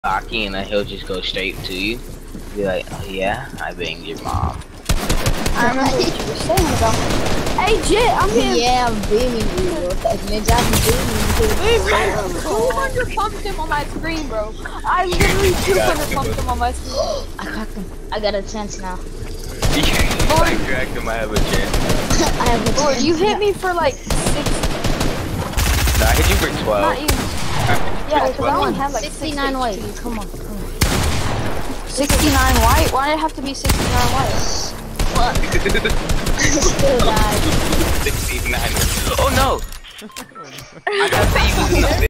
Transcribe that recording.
Aki, and then he'll just go straight to you. Be like, oh yeah, I banged your mom. I remember what you were saying about me. Hey, Jit, I'm here. Yeah, I'm beaming you, bro. Nigga, I'm beaming you. I 200 pumped him on my screen, bro. I literally 200 pumped him on my screen. I cracked him. I got a chance now. I cracked him, I have a chance. I have a Lord, chance. you hit me for like 6. No, I hit you for 12. Not even. Yeah, because I only had like 69 white. Come on, come on. 69 white? Why did it have to be 69 white? Fuck. Still died. 69. Oh no! I got to use